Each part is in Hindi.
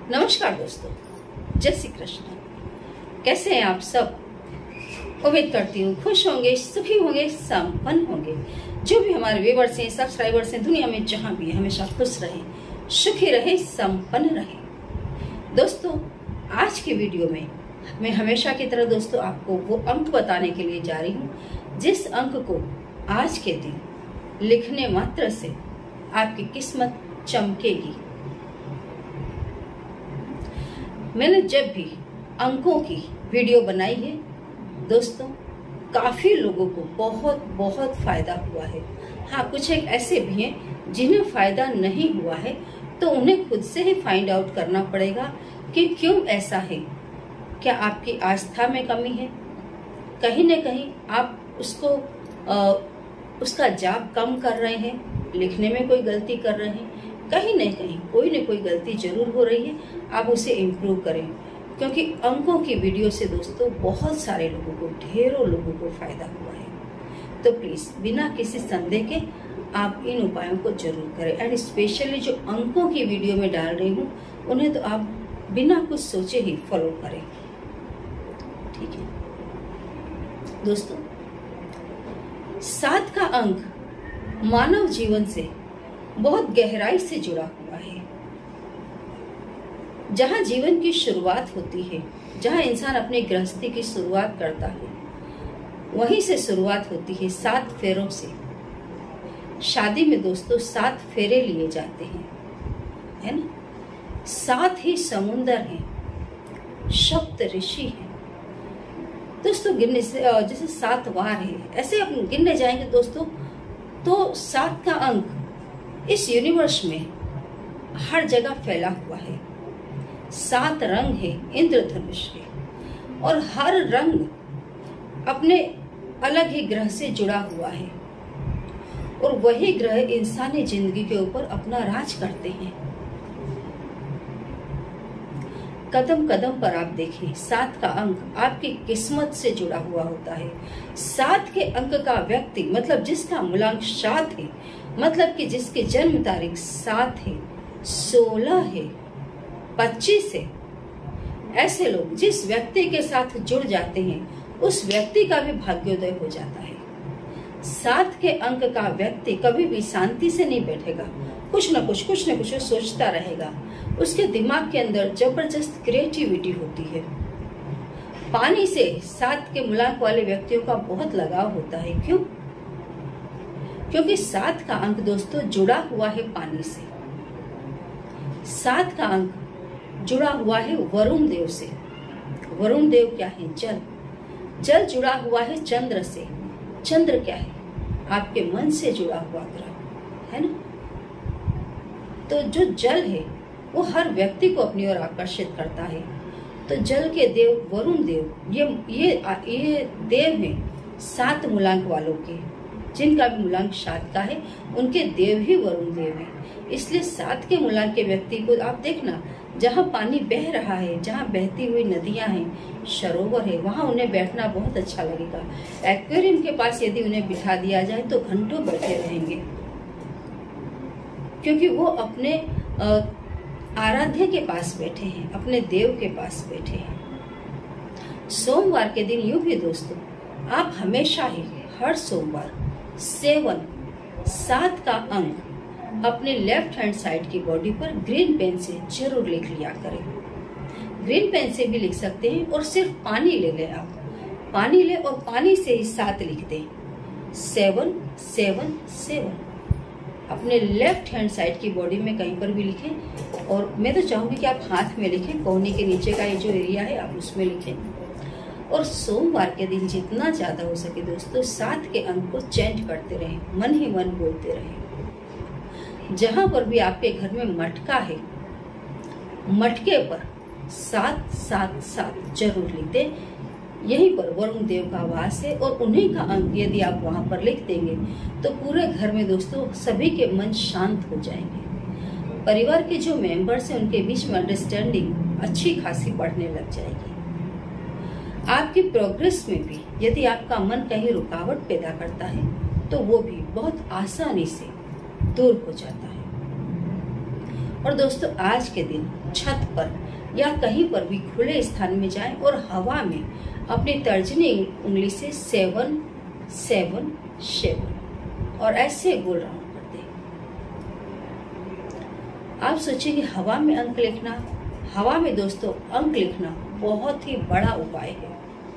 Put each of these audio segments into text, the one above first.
नमस्कार दोस्तों, जय श्री कृष्ण। कैसे हैं आप सब? उम्मीद करती हूँ खुश होंगे, सुखी होंगे, संपन्न होंगे। जो भी हमारे व्यूअर्स हैं, सब्सक्राइबर्स हैं, दुनिया में जहाँ भी है, हमेशा खुश रहे, सुखी रहे, संपन्न रहे। दोस्तों, आज की वीडियो में मैं हमेशा की तरह दोस्तों आपको वो अंक बताने के लिए जा रही हूँ जिस अंक को आज के दिन लिखने मात्र से आपकी किस्मत चमकेगी। मैंने जब भी अंकों की वीडियो बनाई है दोस्तों, काफी लोगों को बहुत बहुत फायदा हुआ है। हाँ, कुछ एक ऐसे भी हैं जिन्हें फायदा नहीं हुआ है, तो उन्हें खुद से ही फाइंड आउट करना पड़ेगा कि क्यों ऐसा है। क्या आपकी आस्था में कमी है? कहीं न कहीं आप उसका जाप कम कर रहे हैं, लिखने में कोई गलती कर रहे हैं, कहीं न कहीं कोई न कोई गलती जरूर हो रही है। आप उसे इम्प्रूव करें, क्योंकि अंकों की वीडियो से दोस्तों बहुत सारे लोगों को, ढेरों लोगों को फायदा हुआ है। तो प्लीज बिना किसी संदेह के आप इन उपायों को जरूर करें। एंड स्पेशली जो अंकों की वीडियो में डाल रही हूँ, उन्हें तो आप बिना कुछ सोचे ही फॉलो करें, ठीक है दोस्तों। 7 का अंक मानव जीवन से बहुत गहराई से जुड़ा हुआ है। जहां जीवन की शुरुआत होती है, जहां इंसान अपनी गृहस्थी की शुरुआत करता है, वहीं से शुरुआत होती है 7 फेरों से। शादी में दोस्तों 7 फेरे लिए जाते हैं, है ना। 7 ही समुंदर हैं, सप्त ऋषि हैं दोस्तों। गिनने से जैसे 7 वार है, ऐसे आप गिनने जाएंगे दोस्तों तो 7 का अंक इस यूनिवर्स में हर जगह फैला हुआ है। 7 रंग है इंद्रधनुष के, और हर रंग अपने अलग ही ग्रह से जुड़ा हुआ है, और वही ग्रह इंसानी जिंदगी के ऊपर अपना राज करते हैं। कदम कदम पर आप देखिए, 7 का अंक आपकी किस्मत से जुड़ा हुआ होता है। 7 के अंक का व्यक्ति, मतलब जिसका मूलांक 7 है, मतलब कि जिसकी जन्म तारीख 7 है, 16 है, 25 है, ऐसे लोग जिस व्यक्ति के साथ जुड़ जाते हैं, उस व्यक्ति का भी भाग्योदय हो जाता है। 7 के अंक का व्यक्ति कभी भी शांति से नहीं बैठेगा, कुछ न कुछ सोचता रहेगा। उसके दिमाग के अंदर जबरदस्त क्रिएटिविटी होती है। पानी से 7 के मूलांक वाले व्यक्तियों का बहुत लगाव होता है। क्यों? क्योंकि 7 का अंक दोस्तों जुड़ा हुआ है पानी से। 7 का अंक जुड़ा हुआ है वरुण देव से। वरुण देव क्या है? जल। जल जुड़ा हुआ है चंद्र से। चंद्र क्या है? आपके मन से जुड़ा हुआ ग्रह, है ना। तो जो जल है वो हर व्यक्ति को अपनी ओर आकर्षित करता है। तो जल के देव वरुण देव, ये देव हैं 7 मूलांक वालों के। जिनका भी मूलांक 7 का है, उनके देव ही वरुण देव हैं। इसलिए 7 के मूलांक के व्यक्ति को आप देखना, जहाँ पानी बह रहा है, जहाँ बहती हुई नदियां हैं, सरोवर है, वहाँ उन्हें बैठना बहुत अच्छा लगेगा। एक्वेरियम के पास यदि उन्हें बिठा दिया जाए तो घंटों बैठे रहेंगे, क्योंकि वो अपने आराध्य के पास बैठे हैं, अपने देव के पास बैठे हैं। सोमवार के दिन यूं भी दोस्तों, आप हमेशा ही हर सोमवार 7 का अंक अपने लेफ्ट हैंड साइड की बॉडी पर ग्रीन पेन से जरूर लिख लिया करें। ग्रीन पेन से भी लिख सकते हैं, और सिर्फ पानी ले लें। आप पानी ले और पानी से ही 7 लिख दें। 7 7 7 अपने लेफ्ट हैंड साइड की बॉडी में कहीं पर भी लिखें। और मैं तो चाहूंगी कि आप हाथ में लिखें, कोहनी के नीचे का ये जो एरिया है आप उसमें लिखें। और सोमवार के दिन जितना ज्यादा हो सके दोस्तों 7 के अंक को चेंट करते रहें, मन ही मन बोलते रहें। जहां पर भी आपके घर में मटका है, मटके पर 7 7 7 जरूर लिख दें। यहीं पर वरुण देव का वास है, और उन्हीं का अंक यदि आप वहां पर लिख देंगे तो पूरे घर में दोस्तों सभी के मन शांत हो जाएंगे। परिवार के जो मेंबर्स हैं, उनके बीच में अंडरस्टैंडिंग अच्छी खासी बढ़ने लग जाएगी। आपकी प्रोग्रेस में भी यदि आपका मन कहीं रुकावट पैदा करता है, तो वो भी बहुत आसानी से दूर हो जाता है। और दोस्तों आज के दिन छत पर या कहीं पर भी खुले स्थान में जाएं और हवा में अपनी तर्जनी उंगली से 7 7 7 और ऐसे गोल राउंड कर दें। आप सोचिए हवा में अंक लिखना, हवा में दोस्तों अंक लिखना बहुत ही बड़ा उपाय है।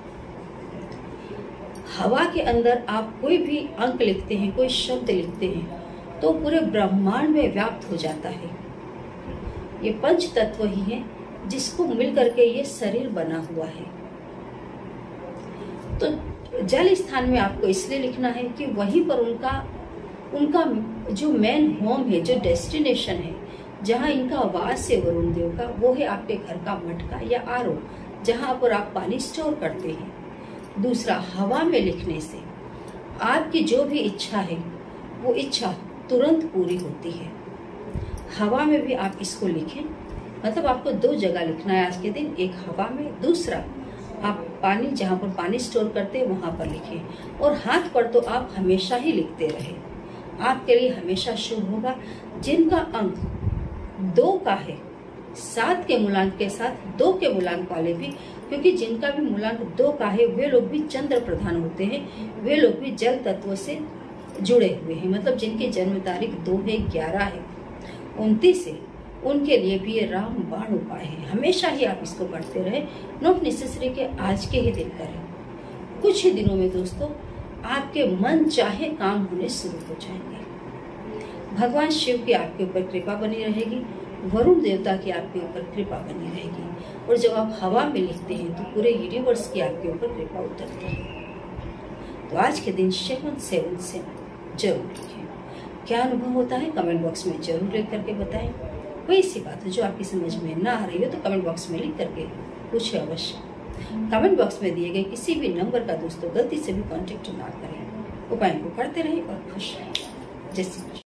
हवा के अंदर आप कोई भी अंक लिखते हैं, कोई शब्द लिखते हैं तो पूरे ब्रह्मांड में व्याप्त हो जाता है। ये पंच तत्व ही है जिसको मिल करके ये शरीर बना हुआ है। तो जल स्थान में आपको इसलिए लिखना है कि वहीं पर उनका जो मेन होम है, जो डेस्टिनेशन है, जहाँ इनका वास है वरुण देव का, वो है आपके घर का मटका या आरओ, जहाँ पर आप पानी स्टोर करते हैं। दूसरा, हवा में लिखने से आपकी जो भी इच्छा है वो इच्छा तुरंत पूरी होती है। हवा में भी आप इसको लिखें, मतलब आपको 2 जगह लिखना है आज के दिन, एक हवा में, दूसरा आप पानी, जहाँ पर पानी स्टोर करते हैं वहां पर लिखें। और हाथ पर तो आप हमेशा ही लिखते रहे, आपके लिए हमेशा शुभ होगा। जिनका अंक 2 का है, 7 के मूलांक के साथ 2 के मूलांक वाले भी, क्योंकि जिनका भी मूलांक 2 का है वे लोग भी चंद्र प्रधान होते हैं, वे लोग भी जल तत्व से जुड़े हुए हैं। मतलब जिनकी जन्म तारीख 2 है, 11 है, 29 है, उनके लिए भी ये रामबाण उपाय है। हमेशा ही आप इसको पढ़ते रहे, नॉट नेसेसरी के आज के ही दिन करें। कुछ ही दिनों में दोस्तों आपके मन चाहे काम होने शुरू हो जाएंगे। भगवान शिव की आपके ऊपर कृपा बनी रहेगी, वरुण देवता की आपके ऊपर कृपा बनी रहेगी। और जब आप हवा में लिखते हैं तो पूरे यूनिवर्स की आपके ऊपर कृपा उतरती है। तो आज के दिन 7 7 7 जरूर लिखें। क्या अनुभव होता है कमेंट बॉक्स में जरूर लिख करके बताएं। कोई ऐसी बात है जो आपकी समझ में ना आ रही हो तो कमेंट बॉक्स में लिख करके पूछे अवश्य। कमेंट बॉक्स में दिए गए किसी भी नंबर का दोस्तों गलती से भी कांटेक्ट ना करें। उपाय को करते रहें और खुश रहें। जय श्री कृष्ण।